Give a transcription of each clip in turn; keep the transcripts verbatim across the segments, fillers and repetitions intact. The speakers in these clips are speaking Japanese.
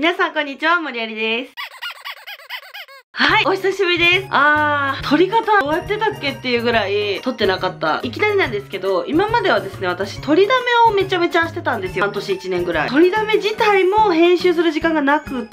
皆さんこんにちは、森有です。はい、お久しぶりです。あー、撮り方どうやってたっけっていうぐらい撮ってなかった。いきなりなんですけど、今まではですね、私、撮りだめをめちゃめちゃしてたんですよ。半年いちねんぐらい。撮りだめ自体も編集する時間がなくって、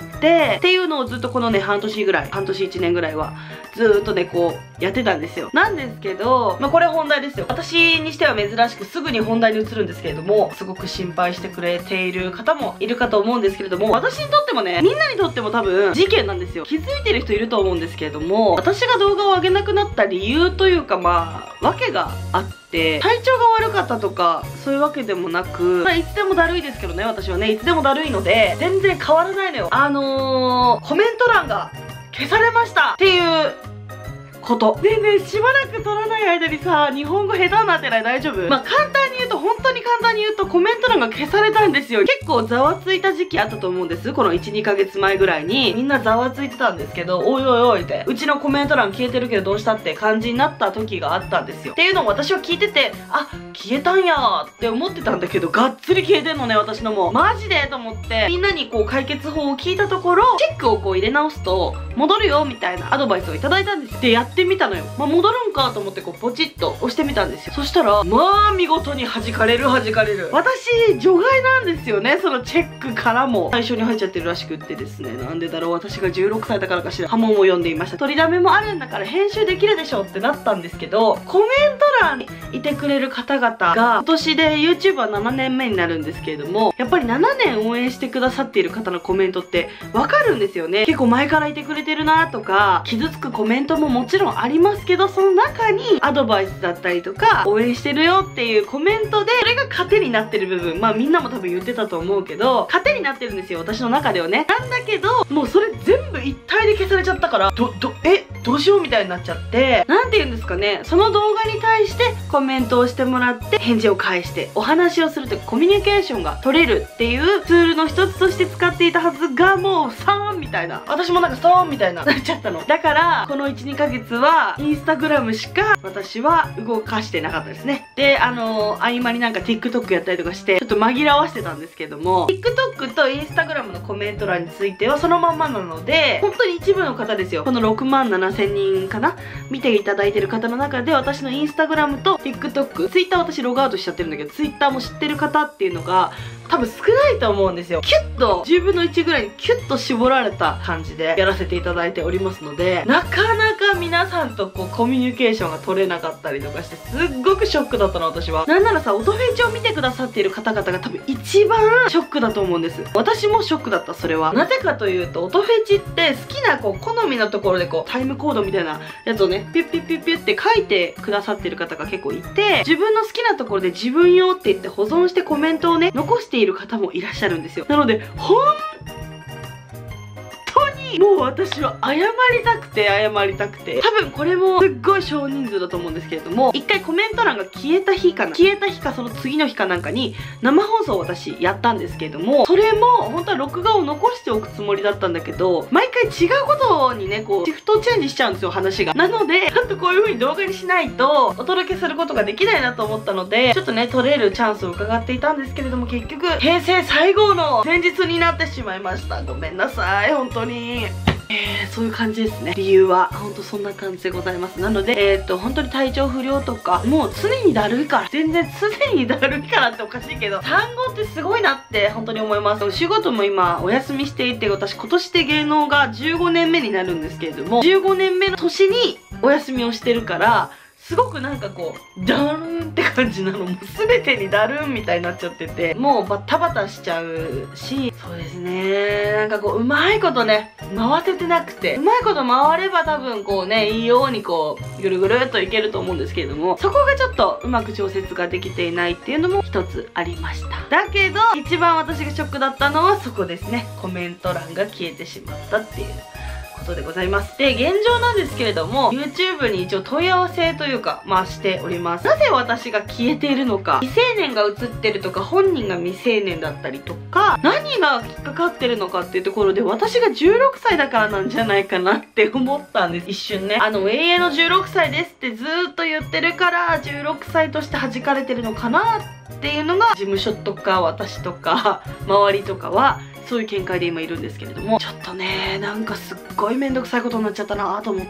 っていうのをずっとこのね、半年ぐらい、半年いちねんぐらいは、ずーっとね、こう、やってたんですよ。なんですけど、まあ、これ本題ですよ。私にしては珍しくすぐに本題に移るんですけれども、すごく心配してくれている方もいるかと思うんですけれども、私にとってもね、みんなにとっても多分、事件なんですよ。気づいてる人いると思うんですけれども、私が動画を上げなくなった理由というか、まあ、訳があって、体調が悪かったとか、そういうわけでもなく、まあ、いつでもだるいですけどね、私はね、いつでもだるいので、全然変わらないのよ。あのー、コメント欄が消されましたっていうこと。でね、しばらく撮らない間にさ、日本語下手になってない？大丈夫？まあ、簡単に言うと、本当に簡単に言うと、コメント欄が消されたんですよ。結構ざわついた時期あったと思うんです。このいち、にかげつまえぐらいに、みんなざわついてたんですけど、おいおいおいって、うちのコメント欄消えてるけどどうしたって感じになった時があったんですよ。っていうのを私は聞いてて、あ、消えたんやーって思ってたんだけど、がっつり消えてんのね、私のも。マジでと思って、みんなにこう解決法を聞いたところ、チェックをこう入れ直すと、戻るよみたいなアドバイスをいただいたんです。で、やってみたのよ。まあ、戻るんかと思ってこうポチッと押してみたんですよ。そしたら、まあ見事に弾かれる弾かれる。私、除外なんですよね、そのチェックからも。最初に入っちゃってるらしくってですね。なんでだろう、私がじゅうろくさいだからかしら。波紋を読んでいました。取りだめもあるんだから編集できるでしょってなったんですけど、コメント欄にいてくれる方々が、今年で YouTube はななねんめになるんですけれども、やっぱりななねん応援してくださっている方のコメントってわかるんですよね。結構前からいてくれてるなとか、傷つくコメントももちろんありますけど、その中にアドバイスだったりとか、応援してるよっていうコメントで、それが糧になってる部分、まあみんなも多分言ってたと思うけど、糧になってるんですよ、私の中ではね。なんだけど、もうそれ全部一体で消されちゃったから、ど、ど、え、どうしようみたいになっちゃって、なんて言うんですかね、その動画に対してコメントをしてもらって、返事を返して、お話をするというコミュニケーションが取れるっていうツールの一つとして使っていたはずが、もうさーんみたいな。私もなんかさーんみたいな、なっちゃったの。だから、このいち、にかげつは、インスタグラムしか私は動かしてなかったですね。で、あのー、合間になんか TikTok やったりとかして、ちょっと紛らわしてたんですけども、TikTok と Instagram のコメント欄についてはそのまんまなので、本当に一部の方ですよ。このろくまんななせんにんかな見ていただいてる方の中で、私の Instagram と TikTok、Twitter 私ログアウトしちゃってるんだけど、Twitter も知ってる方っていうのが、多分少ないと思うんですよ。キュッとじゅうぶんのいちぐらいにキュッと絞られた感じでやらせていただいておりますので、なかなか皆さんとこうコミュニケーションが取れなかったりとかして、すっごくショックだったの、私は。なんならさ、音フェチを見てくださっている方々が多分一番ショックだと思うんです。私もショックだった、それは。なぜかというと、音フェチって好きなこう好みのところでこうタイムコードみたいなやつをね、ピュッピュッピュッピュッって書いてくださっている方が結構いて、自分の好きなところで自分用って言って保存してコメントをね、残している方もいらっしゃるんですよ。なので、ほんもう私は謝りたくて謝りたくて、多分これもすっごい少人数だと思うんですけれども、一回コメント欄が消えた日かな、消えた日かその次の日かなんかに生放送を私やったんですけれども、それも本当は録画を残しておくつもりだったんだけど、毎回違うことにね、こうシフトチェンジしちゃうんですよ、話が。なので、ちゃんとこういう風に動画にしないとお届けすることができないなと思ったので、ちょっとね、撮れるチャンスを伺っていたんですけれども、結局平成最後の前日になってしまいました。ごめんなさい、本当に。えー、そういう感じですね。理由は、ほんとそんな感じでございます。なので、えー、っと、本当に体調不良とか、もう常にだるいから、全然常にだるいからっておかしいけど、単語ってすごいなって本当に思います。お仕事も今、お休みしていて、私今年で芸能がじゅうごねんめになるんですけれども、じゅうごねんめの年にお休みをしてるから、すごくなんかこう、ダルーンって感じなの。もう全てにダルーンみたいになっちゃってて、もうバタバタしちゃうし、そうですね。なんかこう、うまいことね、回せてなくて、うまいこと回れば多分こうね、いいようにこう、ぐるぐるっといけると思うんですけれども、そこがちょっとうまく調節ができていないっていうのも一つありました。だけど、一番私がショックだったのはそこですね。コメント欄が消えてしまったっていう。ことでございます。で、現状なんですけれども、YouTube に一応問い合わせというか、まあしております。なぜ私が消えているのか、未成年が映ってるとか、本人が未成年だったりとか、何が引っかかってるのかっていうところで、私がじゅうろくさいだからなんじゃないかなって思ったんです。一瞬ね。あの、永遠のじゅうろくさいですってずーっと言ってるから、じゅうろくさいとして弾かれてるのかなっていうのが、事務所とか私とか、周りとかは、 そういう見解で今いるんですけれども、ちょっとねなんかすっごいめんどくさいことになっちゃったなと思って、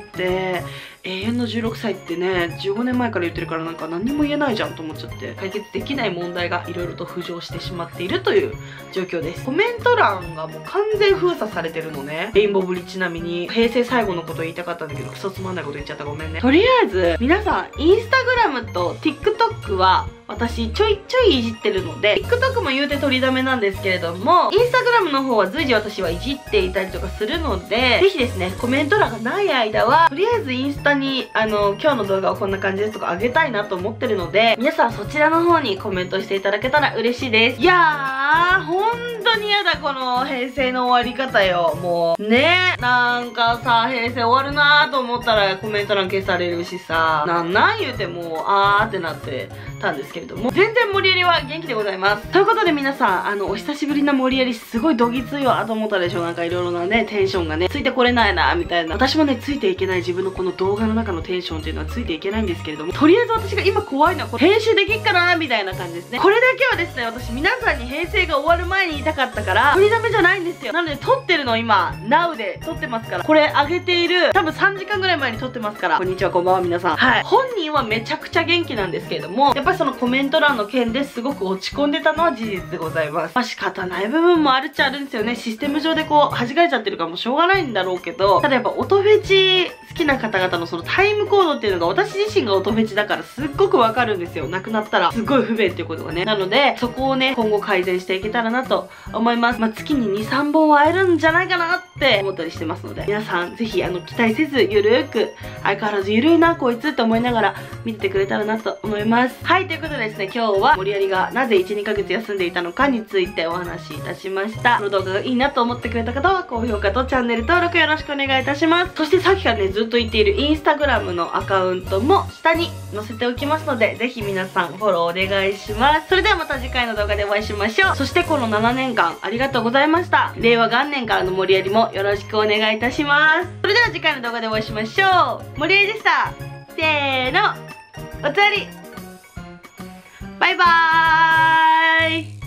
永遠のじゅうろくさいってねじゅうごねんまえから言ってるから、なんか何にも言えないじゃんと思っちゃって、解決できない問題がいろいろと浮上してしまっているという状況です。コメント欄がもう完全封鎖されてるのね。レインボーブリッジちなみに平成最後のこと言いたかったんだけど、クソつまんないこと言っちゃった、ごめんね。とりあえず皆さんインスタグラムと TikTok は私ちょいちょいいじってるので、 TikTok も言うて取りだめなんですけれども、インスタグラムの方は随時私はいじっていたりとかするので、ぜひですねコメント欄がない間はとりあえずインスタにあの今日の動画はこんな感じですとかあげたいなと思ってるので、皆さんそちらの方にコメントしていただけたら嬉しいです。いやー本当にやだ、この平成の終わり方よ。もうね、なんかさ平成終わるなーと思ったらコメント欄消されるしさ、なんなん言うてもうあーってなってたんですけれども、全然盛り上りは元気でございます。ということで皆さん、あのお久しぶりな盛り上りすごいどぎついわと思ったでしょ。なんかいろいろなねテンションがねついてこれないなみたいな。私もねついていけない、自分のこの動画の中のテンションっていうのはついていけないんですけれども、とりあえず私が今怖いのはこれ編集できっかなみたいな感じですね。これだけはですね私皆さんに平成が終わる前に言いたかったから取りだめじゃないんですよ。なので撮ってるの今 ナウ で撮ってますから、これ上げている多分さんじかんぐらい前に撮ってますから、こんにちはこんばんは皆さん。はい、本人はめちゃくちゃ元気なんですけれども、やっぱりそのコメント欄の件ですごく落ち込んでたのは事実でございます。まあ仕方ない部分もあるっちゃあるんですよね。システム上でこう弾かれちゃってるからもうしょうがないんだろうけど、ただやっぱ音フェチ好きな方々のそのタイムコードっていうのが私自身が音フェチだからすっごくわかるんですよ。なくなったらすっごい不便っていうことがね。なのでそこをね今後改善していけたらなと思います。まあ月ににさんぼんは会えるんじゃないかなって思ったりしてますので、皆さんぜひあの期待せずゆるーく、相変わらずゆるいなこいつって思いながら見ててくれたらなと思います。はい、ということでですね今日は盛り上りがなぜいち、にかげつ休んでいたのかについてお話しいたしました。この動画がいいなと思ってくれた方は高評価とチャンネル登録よろしくお願いいたします。そしてさっきからねずっと言っているインスタグラムのアカウントも下に載せておきますので、ぜひ皆さんフォローお願いします。それではまた次回の動画でお会いしましょう。そしてこのななねんかんありがとうございました。令和元年からの盛り上りもよろしくお願いいたします。それでは次回の動画でお会いしましょう。盛り上りでした。せーの、おつわりバイバーイ。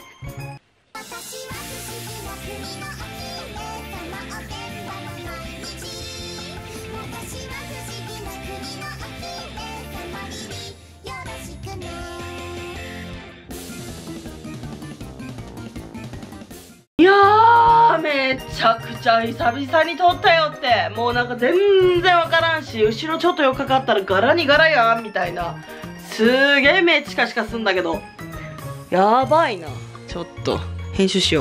いやーめちゃくちゃ久々に撮ったよって、もうなんか全然わからんし、後ろちょっとよかかったらガラにガラやんみたいな、すげえ目チカチカすんだけどやばいな。ちょっと編集しよう。